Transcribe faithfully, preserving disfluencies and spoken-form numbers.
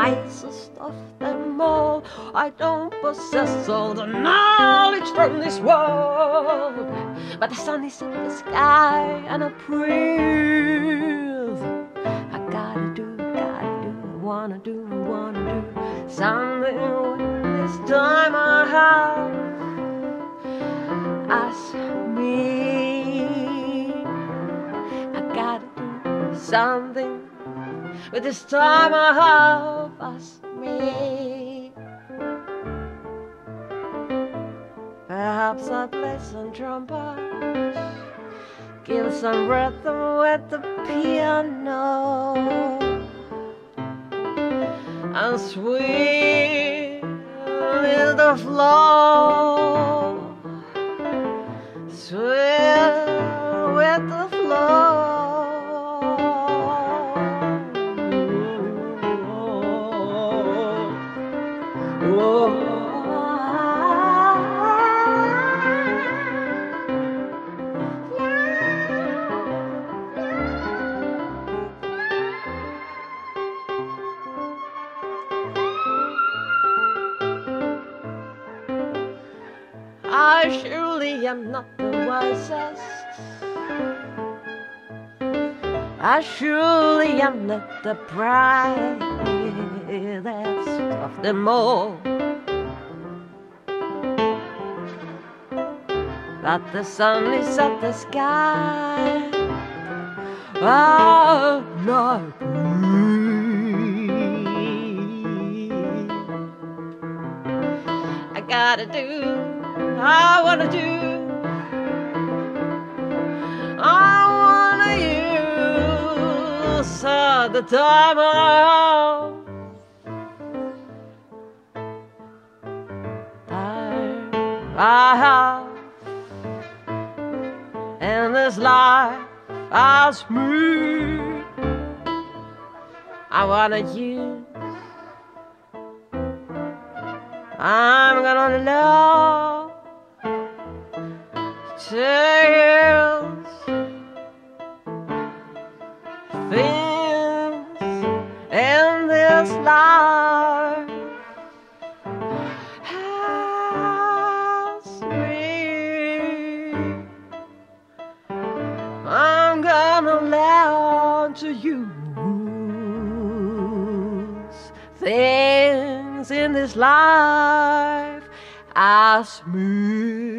wisest of them all. I don't possess all the knowledge from this world, but the sun is in the sky and I breathe. I gotta do, gotta do, wanna do, wanna do something with this time I have. Ask me, I gotta do something with this time I have. Ask me. Perhaps I play some trumpet, give some rhythm with the piano, and sweet is the flow, sweet with the flow. Whoa. I surely am not the wisest, I surely am not the brightest of them all, but the sun is at the sky, I'll not breathe. I gotta do, I wanna do, I wanna use all the time I have. Time I have in this life as me, I wanna use. I'm gonna love tales, things in this life has me. I'm gonna learn to use things in this life as me.